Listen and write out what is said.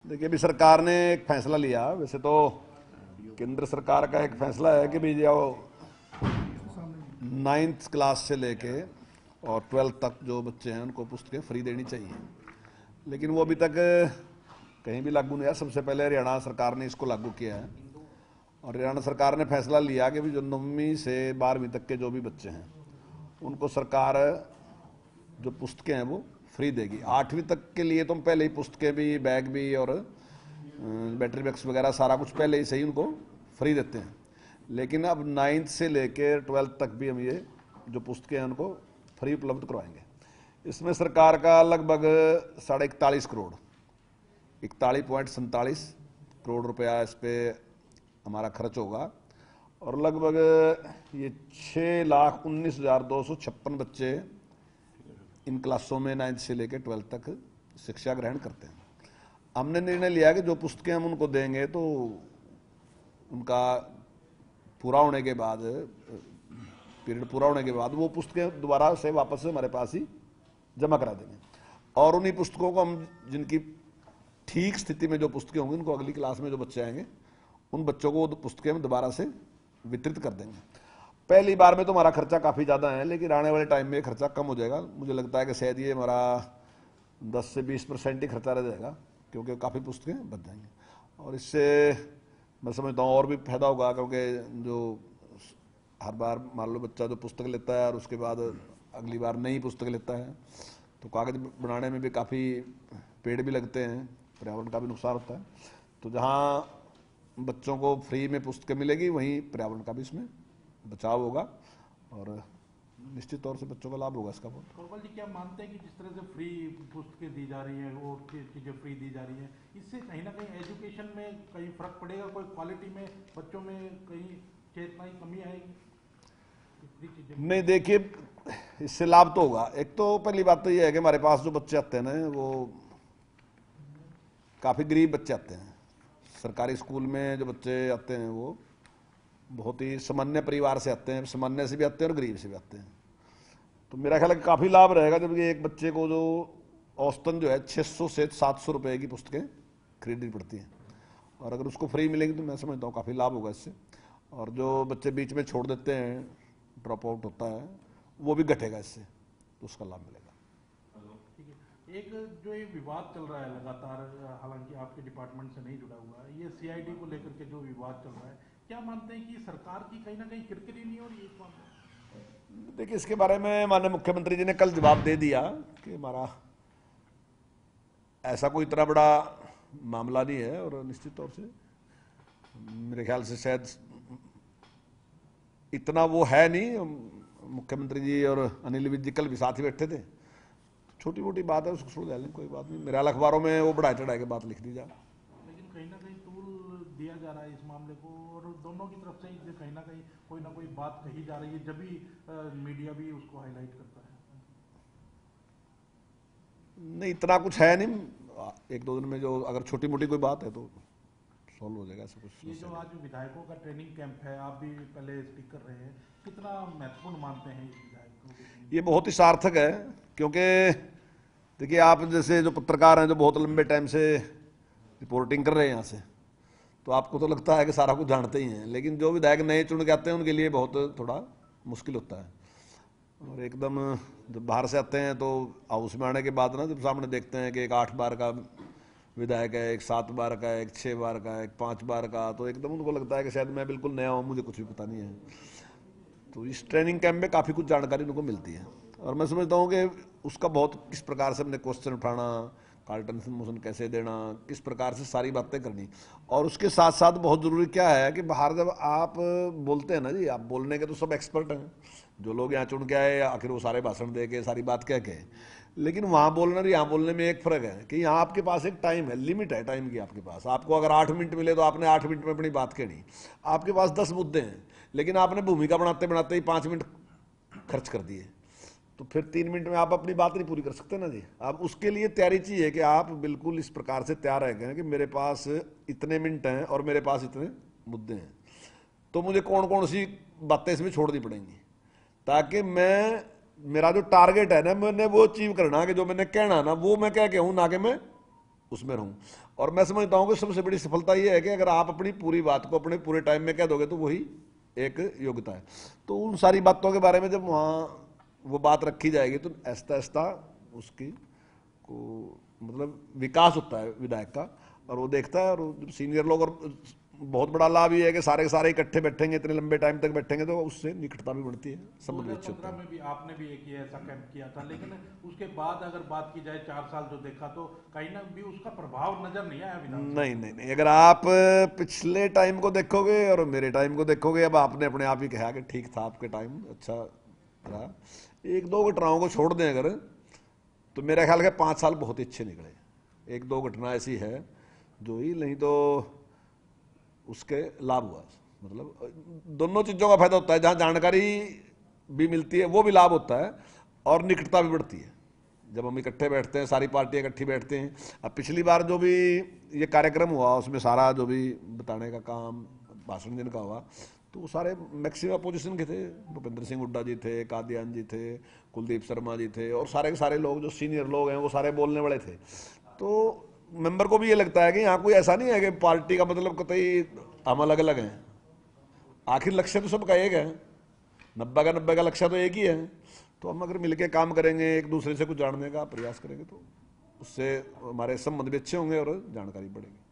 देखिए, अभी सरकार ने एक फैसला लिया। वैसे तो केंद्र सरकार का एक फैसला है कि भाई जाओ 9th क्लास से लेके और 12th तक जो बच्चे हैं उनको पुस्तकें फ्री देनी चाहिए, लेकिन वो अभी तक कहीं भी लागू नहीं है। सबसे पहले हरियाणा सरकार ने इसको लागू किया है और हरियाणा सरकार ने फैसला लिया कि जो 9वीं से 12वीं तक के जो भी बच्चे हैं उनको सरकार जो पुस्तकें हैं वो फ्री देगी। 8वीं तक के लिए तो हम पहले ही पुस्तकें भी, बैग भी और बैटरी बैग्स वगैरह सारा कुछ पहले ही सही उनको फ्री देते हैं, लेकिन अब 9th से लेकर 12th तक भी हम ये जो पुस्तकें हैं उनको फ्री उपलब्ध करवाएंगे। इसमें सरकार का लगभग 41.5 करोड़ 41.47 करोड़ रुपया इस पर हमारा खर्च होगा और लगभग ये 6,19,256 बच्चे इन क्लासों में 9th से लेकर 12th तक शिक्षा ग्रहण करते हैं। हमने निर्णय लिया कि जो पुस्तकें हम उनको देंगे तो उनका पूरा होने के बाद, पीरियड पूरा होने के बाद वो पुस्तकें दोबारा से वापस से हमारे पास ही जमा करा देंगे और उन्हीं पुस्तकों को हम, जिनकी ठीक स्थिति में जो पुस्तकें होंगी, उनको अगली क्लास में जो बच्चे आएंगे उन बच्चों को पुस्तकें हम दोबारा से वितरित कर देंगे। पहली बार में तो हमारा खर्चा काफ़ी ज़्यादा है, लेकिन आने वाले टाइम में खर्चा कम हो जाएगा। मुझे लगता है कि शायद ये हमारा 10 से 20% ही खर्चा रह जाएगा, क्योंकि काफ़ी पुस्तकें बच जाएंगी और इससे मैं समझता हूँ और भी फायदा होगा, क्योंकि जो हर बार मान लो बच्चा जो पुस्तक लेता है और उसके बाद अगली बार नई पुस्तक लेता है तो कागज़ बनाने में भी काफ़ी पेड़ भी लगते हैं, पर्यावरण का भी नुकसान होता है। तो जहाँ बच्चों को फ्री में पुस्तकें मिलेगी वहीं पर्यावरण का भी इसमें बचाव होगा और निश्चित तौर से बच्चों का लाभ होगा इसका। बहुत कंवर जी, क्या मानते हैं कि जिस तरह से फ्री पुस्तकें दी जा रही हैं और चीज़ें फ्री दी जा रही हैं, इससे कहीं ना कहीं एजुकेशन में कहीं फर्क पड़ेगा, कोई क्वालिटी में बच्चों में कहीं चेतना की कमी आएगी? नहीं, देखिए, इससे लाभ तो होगा। एक तो पहली बात तो ये है कि हमारे पास जो बच्चे आते हैं ना वो काफ़ी गरीब बच्चे आते हैं। सरकारी स्कूल में जो बच्चे आते हैं वो बहुत ही सामान्य परिवार से आते हैं, सामान्य से भी आते हैं और गरीब से भी आते हैं। तो मेरा ख्याल है कि काफ़ी लाभ रहेगा जब एक बच्चे को जो औसतन जो है 600 से 700 रुपए की पुस्तकें खरीदनी पड़ती हैं और अगर उसको फ्री मिलेंगी तो मैं समझता हूँ काफ़ी लाभ होगा इससे। और जो बच्चे बीच में छोड़ देते हैं, ड्रॉप आउट होता है, वो भी घटेगा इससे, तो उसका लाभ मिलेगा। ठीक है। एक जो ये विवाद चल रहा है लगातार, हालांकि आपके डिपार्टमेंट से नहीं जुड़ा हुआ है, ये सीआईडी को लेकर के जो विवाद चल रहा है, क्या मानते हैं कि सरकार की कहीं ना कहीं किरकिरी नहीं हो रही है? देखिए, इसके बारे में माननीय मुख्यमंत्री जी ने कल जवाब दे दिया कि हमारा ऐसा कोई इतना बड़ा मामला नहीं है और निश्चित तौर से मेरे ख्याल से शायद इतना वो है नहीं। मुख्यमंत्री जी और अनिल विज जी कल भी साथ ही बैठे थे, छोटी मोटी बात है, उसको छोड़ दें, कोई बात नहीं। मेरे अखबारों में वो बढ़ाए चढ़ाए के बात लिख दी जाए, लेकिन कहीं ना कहीं तूल दिया जा रहा है इस मामले को और दोनों की तरफ से कहीं ना कहीं कोई ना कोई बात कही जा रही है, जब भी मीडिया भी उसको हाईलाइट करता है। नहीं, इतना कुछ है नहीं। 1-2 दिन में जो अगर छोटी मोटी कोई बात है तो सॉल्व हो जाएगा, ऐसा कुछ। ये जो आज विधायकों का ट्रेनिंग कैंप है, आप भी पहले स्पीक कर रहे हैं, कितना महत्वपूर्ण मानते हैं इस विधायकों को? ये बहुत ही सार्थक है, क्योंकि देखिए, आप जैसे जो पत्रकार हैं जो बहुत लंबे टाइम से रिपोर्टिंग कर रहे हैं यहाँ से, तो आपको तो लगता है कि सारा कुछ जानते ही हैं, लेकिन जो विधायक नए चुन के आते हैं उनके लिए बहुत थोड़ा मुश्किल होता है। और एकदम जब बाहर से आते हैं तो हाउस में आने के बाद ना जब सामने देखते हैं कि एक 8 बार का विधायक है, एक 7 बार का है, एक 6 बार का है, एक 5 बार का, तो एकदम उनको लगता है कि शायद मैं बिल्कुल नया हूँ, मुझे कुछ भी पता नहीं है। तो इस ट्रेनिंग कैंप में काफ़ी कुछ जानकारी उनको मिलती है और मैं समझता हूँ कि उसका बहुत किस प्रकार से हमने क्वेश्चन उठाना, कार्टन मोशन कैसे देना, किस प्रकार से सारी बातें करनी। और उसके साथ साथ बहुत ज़रूरी क्या है कि बाहर जब आप बोलते हैं ना जी, आप बोलने के तो सब एक्सपर्ट हैं, जो लोग यहाँ चुन के आए आखिर वो सारे भाषण दे के सारी बात कह के, लेकिन वहाँ बोलना और यहाँ बोलने में एक फ़र्क है कि यहाँ आपके पास एक टाइम है, लिमिट है टाइम की आपके पास। आपको अगर 8 मिनट मिले तो आपने 8 मिनट में अपनी बात कहनी। आपके पास 10 मुद्दे हैं, लेकिन आपने भूमिका बनाते बनाते ही 5 मिनट खर्च कर दिए, तो फिर 3 मिनट में आप अपनी बात नहीं पूरी कर सकते ना जी। आप उसके लिए तैयारी चाहिए कि आप बिल्कुल इस प्रकार से तैयार रह गए कि मेरे पास इतने मिनट हैं और मेरे पास इतने मुद्दे हैं, तो मुझे कौन कौन सी बातें इसमें छोड़नी पड़ेंगी, ताकि मेरा जो टारगेट है ना, मैंने वो अचीव करना कि जो मैंने कहना ना वो मैं कह के हूँ, ना कि मैं उसमें रहूँ। और मैं समझता हूँ कि सबसे बड़ी सफलता यह है कि अगर आप अपनी पूरी बात को अपने पूरे टाइम में कह दोगे तो वही एक योग्यता है। तो उन सारी बातों के बारे में जब वहाँ वो बात रखी जाएगी तो ऐसा ऐसा उसकी को मतलब विकास होता है विधायक का, और वो देखता है। और जब सीनियर लोग, और बहुत बड़ा लाभ ये है कि सारे के सारे इकट्ठे बैठेंगे, इतने लंबे टाइम तक बैठेंगे तो उससे निकटता भी बढ़ती है, संबंध अच्छे होते 2015 हैं। में भी आपने भी एक ही ऐसा कैंप किया था, लेकिन उसके बाद अगर बात की जाए 4 साल जो देखा तो कहीं ना भी उसका प्रभाव नजर नहीं आया विधानसभा। नहीं नहीं नहीं, अगर आप पिछले टाइम को देखोगे और मेरे टाइम को देखोगे, अब आपने अपने आप ही कहा कि ठीक था आपके टाइम अच्छा रहा। एक दो घटनाओं को छोड़ दें अगर, तो मेरा ख्याल है 5 साल बहुत ही अच्छे निकले। एक दो घटना ऐसी है जो ही, नहीं तो उसके लाभ हुआ। मतलब दोनों चीज़ों का फायदा होता है, जहाँ जानकारी भी मिलती है वो भी लाभ होता है, और निकटता भी बढ़ती है जब हम इकट्ठे बैठते हैं, सारी पार्टियां इकट्ठी बैठते हैं। अब पिछली बार जो भी ये कार्यक्रम हुआ उसमें सारा जो भी बताने का काम, भाषण जिनका हुआ, तो वो सारे मैक्सिमम अपोजिशन के थे। भूपेंद्र सिंह हुड्डा जी थे, कादियान जी थे, कुलदीप शर्मा जी थे, और सारे के सारे लोग जो सीनियर लोग हैं वो सारे बोलने वाले थे। तो मेंबर को भी ये लगता है कि यहाँ कोई ऐसा नहीं है कि पार्टी का मतलब कतई हम अलग अलग हैं। आखिर लक्ष्य तो सबका एक है, 90 का लक्ष्य तो एक ही है। तो हम अगर मिलके काम करेंगे, एक दूसरे से कुछ जानने का प्रयास करेंगे, तो उससे हमारे संबंध भी अच्छे होंगे और जानकारी बढ़ेगी।